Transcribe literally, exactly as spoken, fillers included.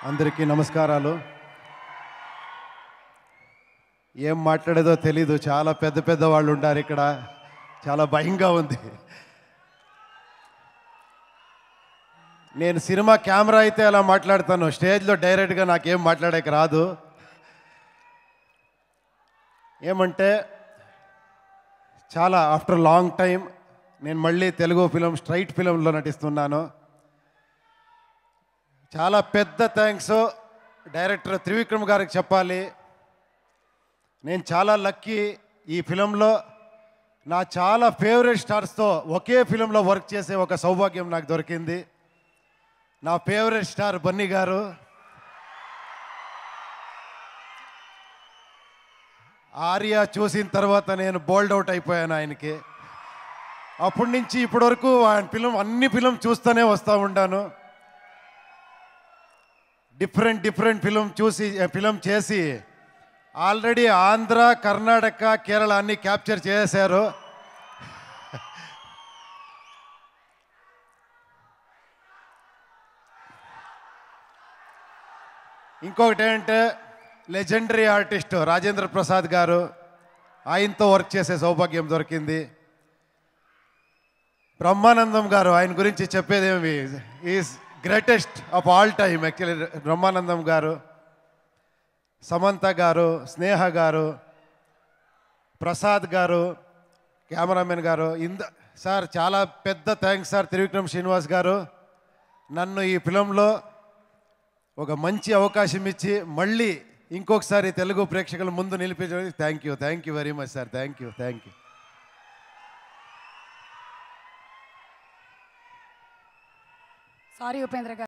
అందరికీ నమస్కారాలు. ఏం మాట్లాడేదో తెలీదు, చాలా పెద్ద పెద్ద వాళ్ళు ఉంటారు ఇక్కడ, చాలా భయంగా ఉంది. నేను సినిమా కెమెరా అయితే అలా మాట్లాడతాను, స్టేజ్లో డైరెక్ట్గా నాకేం మాట్లాడక రాదు. ఏమంటే చాలా ఆఫ్టర్ లాంగ్ టైం నేను మళ్ళీ తెలుగు ఫిలిం స్ట్రైట్ ఫిలింలో నటిస్తున్నాను. చాలా పెద్ద థ్యాంక్స్ డైరెక్టర్ త్రివిక్రమ్ గారికి చెప్పాలి. నేను చాలా లక్కీ, ఈ ఫిలంలో నా చాలా ఫేవరెట్ స్టార్స్తో ఒకే ఫిలంలో వర్క్ చేసే ఒక సౌభాగ్యం నాకు దొరికింది. నా ఫేవరెట్ స్టార్ బన్నీ గారు, ఆర్య చూసిన తర్వాత నేను బోల్డ్ అవుట్ అయిపోయాను ఆయనకి. అప్పటి నుంచి ఇప్పటి వరకు ఆయన ఫిలం అన్ని ఫిలం చూస్తూనే వస్తూ ఉంటాను. డిఫరెంట్ డిఫరెంట్ ఫిలం చూసి ఫిలం చేసి ఆల్రెడీ ఆంధ్ర, కర్ణాటక, కేరళ అన్ని క్యాప్చర్ చేశారు. ఇంకొకటి ఏంటంటే లెజెండరీ ఆర్టిస్ట్ రాజేంద్ర ప్రసాద్ గారు, ఆయనతో వర్క్ చేసే సౌభాగ్యం దొరికింది. బ్రహ్మానందం గారు, ఆయన గురించి చెప్పేదేమి, is greatest of all time actually. Brahmanandam garu, Samantha గారు, స్నేహ గారు, ప్రసాద్ గారు, కెమెరామెన్ గారు, ఇంద సార్ చాలా పెద్ద థ్యాంక్స్ సార్. త్రివిక్రమ్ శ్రీనివాస్ గారు నన్ను ఈ ఫిలంలో ఒక మంచి అవకాశం ఇచ్చి మళ్ళీ ఇంకొకసారి తెలుగు ప్రేక్షకుల ముందు నిలిపించడానికి thank you thank you very much sir. Thank you thank you. Sorry Upendra గారు.